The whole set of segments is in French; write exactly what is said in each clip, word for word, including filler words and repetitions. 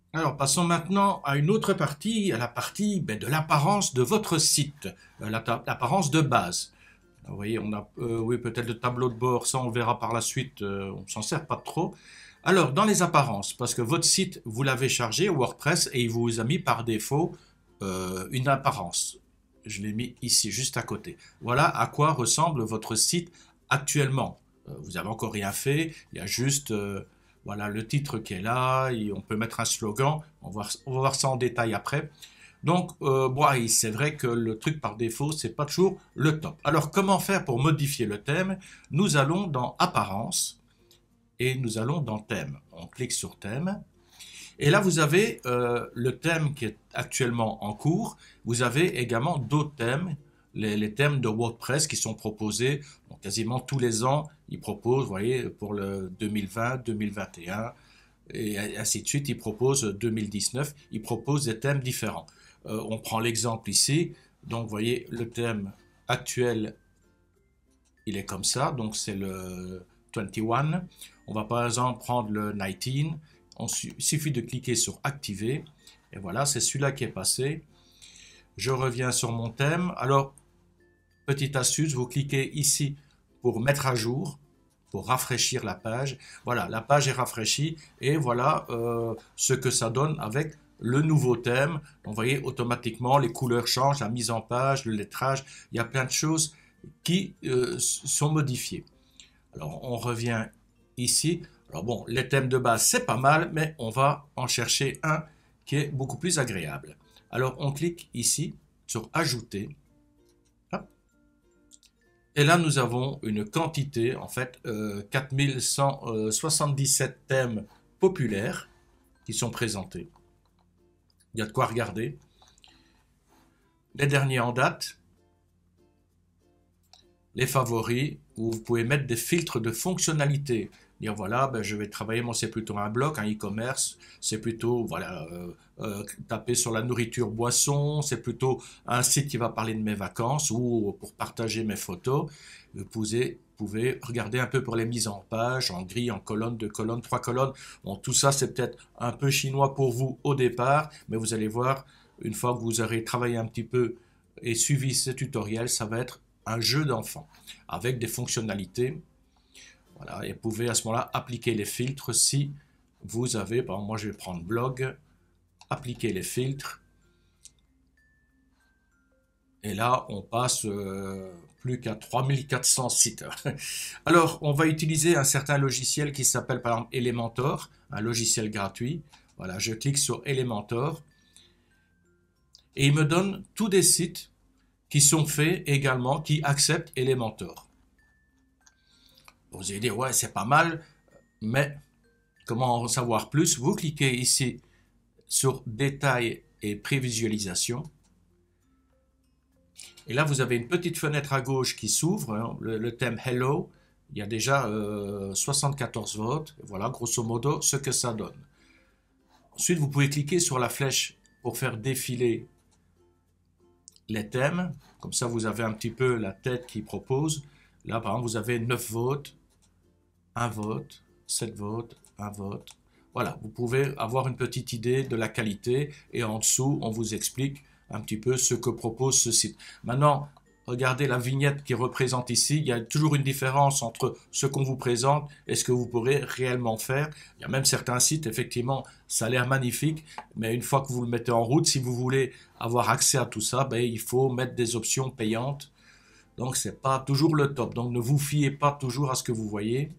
Alors, passons maintenant à une autre partie, à la partie ben, de l'apparence de votre site, euh, la ta- l'apparence de base. Vous voyez, on a, euh, oui, peut-être le tableau de bord, ça on le verra par la suite, euh, on s'en sert pas trop. Alors, dans les apparences, parce que votre site, vous l'avez chargé, WordPress, et il vous a mis par défaut euh, une apparence. Je l'ai mis ici, juste à côté. Voilà à quoi ressemble votre site actuellement. Euh, vous n'avez encore rien fait, il y a juste euh, voilà, le titre qui est là, et on peut mettre un slogan, on va, voir, on va voir ça en détail après. Donc, euh, bon, c'est vrai que le truc par défaut, c'est pas toujours le top. Alors, comment faire pour modifier le thème? Nous allons dans Apparence et nous allons dans Thème. On clique sur Thème. Et là, vous avez euh, le thème qui est actuellement en cours. Vous avez également d'autres thèmes, les, les thèmes de WordPress qui sont proposés donc, quasiment tous les ans. Ils proposent, vous voyez, pour le deux mille vingt, deux mille vingt et un, et ainsi de suite. Ils proposent deux mille dix-neuf, ils proposent des thèmes différents. Euh, on prend l'exemple ici. Donc, vous voyez, le thème actuel, il est comme ça. Donc, c'est le vingt et un. On va par exemple prendre le dix-neuf. On su- il suffit de cliquer sur Activer. Et voilà, c'est celui-là qui est passé. Je reviens sur mon thème. Alors, petite astuce, vous cliquez ici pour mettre à jour, pour rafraîchir la page. Voilà, la page est rafraîchie et voilà euh, ce que ça donne avec le nouveau thème. Donc, vous voyez, automatiquement, les couleurs changent, la mise en page, le lettrage, il y a plein de choses qui euh, sont modifiées. Alors, on revient ici. Alors bon, les thèmes de base, c'est pas mal, mais on va en chercher un qui est beaucoup plus agréable. Alors, on clique ici sur Ajouter. Hop. Et là, nous avons une quantité, en fait, euh, quatre mille cent soixante-dix-sept thèmes populaires qui sont présentés. Il y a de quoi regarder. Les derniers en date, les favoris, où vous pouvez mettre des filtres de fonctionnalité. Dire voilà, ben, je vais travailler, moi c'est plutôt un blog, un e-commerce, c'est plutôt voilà, euh, euh, taper sur la nourriture boisson, c'est plutôt un site qui va parler de mes vacances ou pour partager mes photos. Vous pouvez, pouvez regarder un peu pour les mises en page, en grille, en colonne, deux colonnes, trois colonnes. Bon, tout ça c'est peut-être un peu chinois pour vous au départ, mais vous allez voir, une fois que vous aurez travaillé un petit peu et suivi ce tutoriel, ça va être un jeu d'enfant avec des fonctionnalités. Voilà, et vous pouvez à ce moment-là appliquer les filtres si vous avez, par exemple, moi je vais prendre blog, appliquer les filtres, et là on passe euh, plus qu'à trois mille quatre cents sites. Alors on va utiliser un certain logiciel qui s'appelle par exemple Elementor, un logiciel gratuit. Voilà, je clique sur Elementor et il me donne tous des sites qui sont faits également, qui acceptent Elementor. Vous allez dire, ouais, c'est pas mal, mais comment en savoir plus? Vous cliquez ici sur Détails et Prévisualisation. Et là, vous avez une petite fenêtre à gauche qui s'ouvre, hein, le, le thème Hello. Il y a déjà euh, soixante-quatorze votes. Voilà, grosso modo, ce que ça donne. Ensuite, vous pouvez cliquer sur la flèche pour faire défiler les thèmes. Comme ça, vous avez un petit peu la tête qui propose. Là, par exemple, vous avez neuf votes, un vote, sept votes, un vote. Voilà, vous pouvez avoir une petite idée de la qualité et en dessous, on vous explique un petit peu ce que propose ce site. Maintenant, regardez la vignette qui représente ici. Il y a toujours une différence entre ce qu'on vous présente et ce que vous pourrez réellement faire. Il y a même certains sites, effectivement, ça a l'air magnifique, mais une fois que vous le mettez en route, si vous voulez avoir accès à tout ça, ben, il faut mettre des options payantes. Donc, c'est pas toujours le top. Donc, ne vous fiez pas toujours à ce que vous voyez.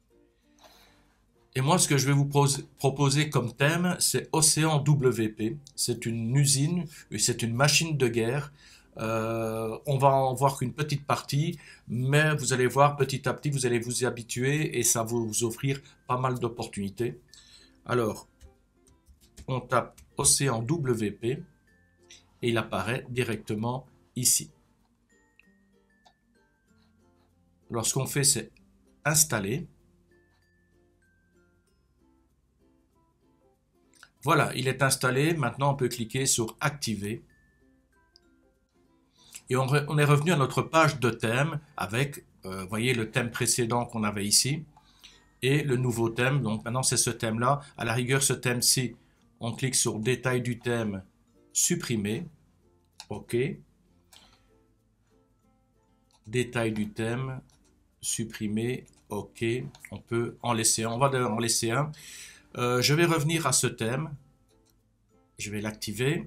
Et moi, ce que je vais vous proposer comme thème, c'est Océan W P. C'est une usine, c'est une machine de guerre. Euh, on va en voir qu'une petite partie, mais vous allez voir petit à petit, vous allez vous y habituer et ça va vous offrir pas mal d'opportunités. Alors, on tape Océan W P et il apparaît directement ici. Lorsqu'on fait, c'est installer. Voilà, il est installé. Maintenant, on peut cliquer sur Activer. Et on, on est revenu à notre page de thème avec, euh, vous voyez, le thème précédent qu'on avait ici et le nouveau thème. Donc maintenant, c'est ce thème-là. À la rigueur, ce thème-ci, On clique sur détail du thème, supprimer. OK. Détail du thème, supprimer. OK. On peut en laisser un. On va en laisser un. Euh, je vais revenir à ce thème. Je vais l'activer.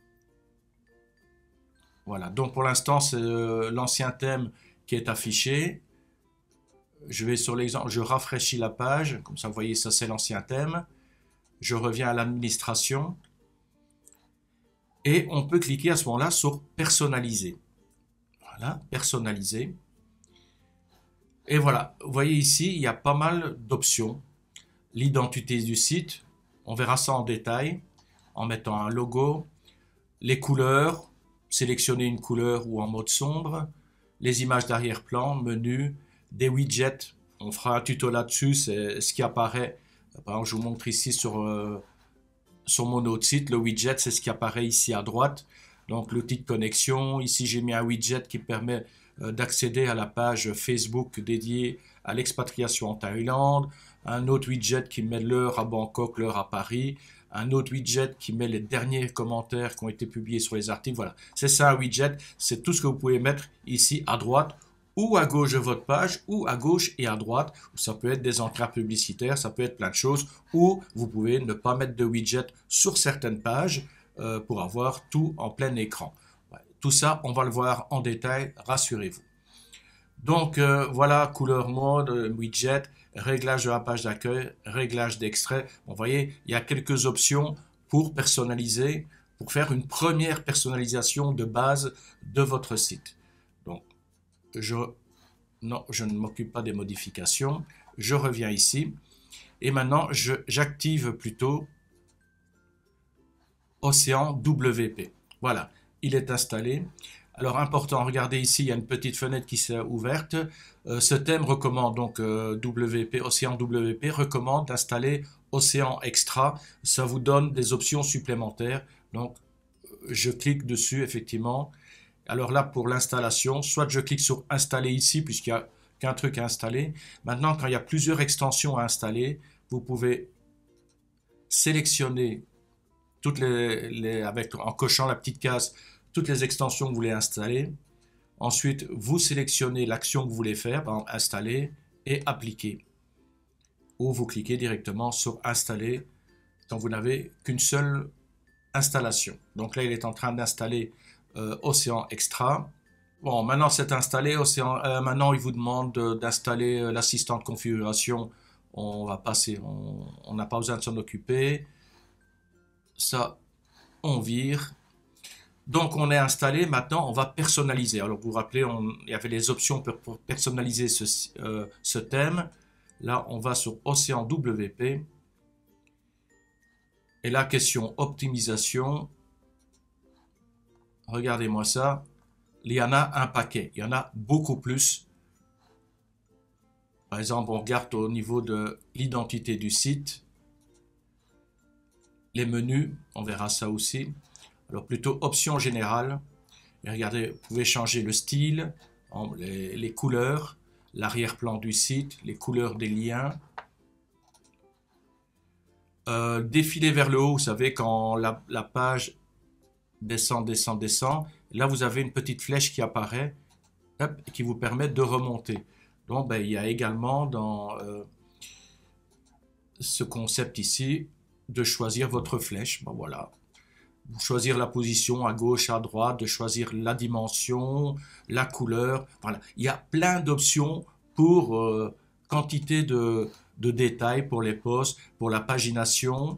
Voilà. Donc pour l'instant, c'est euh, l'ancien thème qui est affiché. Je vais sur l'exemple, je rafraîchis la page. Comme ça, vous voyez, ça c'est l'ancien thème. Je reviens à l'administration. Et on peut cliquer à ce moment-là sur personnaliser. Voilà, personnaliser. Et voilà, vous voyez ici, il y a pas mal d'options. L'identité du site, on verra ça en détail, en mettant un logo. Les couleurs, sélectionner une couleur ou en mode sombre. Les images d'arrière-plan, menu, des widgets. On fera un tuto là-dessus, c'est ce qui apparaît. Par exemple, je vous montre ici sur, euh, sur mon autre site, le widget, c'est ce qui apparaît ici à droite. Donc l'outil de connexion, ici j'ai mis un widget qui permet euh, d'accéder à la page Facebook dédiée à l'expatriation en Thaïlande, un autre widget qui met l'heure à Bangkok, l'heure à Paris, un autre widget qui met les derniers commentaires qui ont été publiés sur les articles. Voilà, c'est ça un widget, c'est tout ce que vous pouvez mettre ici à droite ou à gauche de votre page, ou à gauche et à droite. Ça peut être des encarts publicitaires, ça peut être plein de choses, ou vous pouvez ne pas mettre de widget sur certaines pages euh, pour avoir tout en plein écran. Ouais, tout ça, on va le voir en détail, rassurez-vous. Donc euh, voilà, couleur mode, widget, réglage de la page d'accueil, réglage d'extrait. Bon, vous voyez, il y a quelques options pour personnaliser, pour faire une première personnalisation de base de votre site. Donc, je, non, je ne m'occupe pas des modifications. Je reviens ici. Et maintenant, j'active plutôt Océan W P. Voilà, il est installé. Alors, important, regardez ici, il y a une petite fenêtre qui s'est ouverte. Euh, ce thème recommande, donc euh, W P, Océan W P, recommande d'installer Océan Extra. Ça vous donne des options supplémentaires. Donc, je clique dessus, effectivement. Alors là, pour l'installation, soit je clique sur installer ici, puisqu'il n'y a qu'un truc à installer. Maintenant, quand il y a plusieurs extensions à installer, vous pouvez sélectionner toutes les, les avec, en cochant la petite case, toutes les extensions que vous voulez installer. Ensuite, vous sélectionnez l'action que vous voulez faire, par exemple, installer et appliquer. Ou vous cliquez directement sur installer quand vous n'avez qu'une seule installation. Donc là, il est en train d'installer Euh, Océan Extra. Bon, maintenant c'est installé. Océan, euh, maintenant, il vous demande d'installer euh, l'assistant de configuration. On va passer, on n'a pas besoin de s'en occuper. Ça, on vire. Donc, on est installé. Maintenant, on va personnaliser. Alors, vous vous rappelez, on, il y avait les options pour, pour personnaliser ce, euh, ce thème. Là, on va sur Océan W P. Et la question optimisation. Regardez-moi ça, il y en a un paquet, il y en a beaucoup plus. Par exemple, on regarde au niveau de l'identité du site, les menus, on verra ça aussi. Alors plutôt option générale, et regardez, vous pouvez changer le style, les, les couleurs, l'arrière-plan du site, les couleurs des liens. Euh, défiler vers le haut, vous savez, quand la, la page descend, descend, descend. Là, vous avez une petite flèche qui apparaît, hop, qui vous permet de remonter. Donc, ben, il y a également dans euh, ce concept ici de choisir votre flèche. Ben, voilà. Choisir la position à gauche, à droite, de choisir la dimension, la couleur. Voilà. Il y a plein d'options pour euh, quantité de, de détails pour les posts, pour la pagination.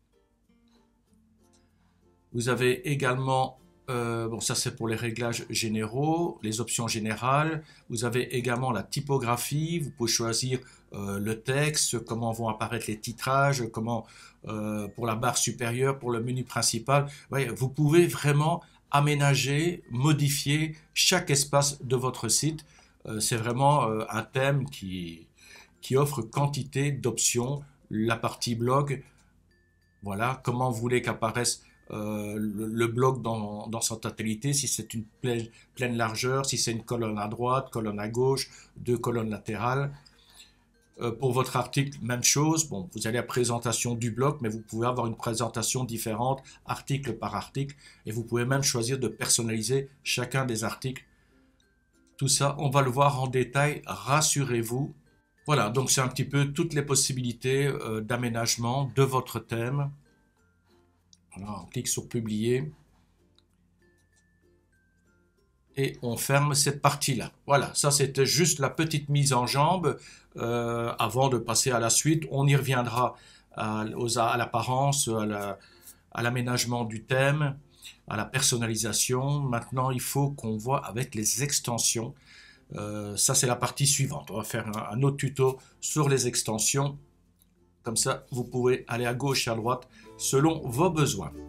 Vous avez également, euh, bon ça c'est pour les réglages généraux, les options générales. Vous avez également la typographie, vous pouvez choisir euh, le texte, comment vont apparaître les titrages, comment euh, pour la barre supérieure, pour le menu principal. Ouais, vous pouvez vraiment aménager, modifier chaque espace de votre site. Euh, c'est vraiment euh, un thème qui, qui offre quantité d'options. La partie blog, voilà, comment vous voulez qu'apparaisse Euh, le, le bloc dans, dans sa totalité, si c'est une pleine, pleine largeur, si c'est une colonne à droite, colonne à gauche, deux colonnes latérales. Euh, pour votre article, même chose. Bon, vous avez la présentation du bloc, mais vous pouvez avoir une présentation différente, article par article, et vous pouvez même choisir de personnaliser chacun des articles. Tout ça, on va le voir en détail, rassurez-vous. Voilà, donc c'est un petit peu toutes les possibilités euh, d'aménagement de votre thème. Voilà, on clique sur publier. Et on ferme cette partie-là. Voilà, ça c'était juste la petite mise en jambe euh, avant de passer à la suite. On y reviendra à, aux- à l'apparence, à la- à l'aménagement du thème, à la personnalisation. Maintenant, il faut qu'on voit avec les extensions. Euh, ça, c'est la partie suivante. On va faire un, un autre tuto sur les extensions. Comme ça, vous pouvez aller à gauche et à droite selon vos besoins.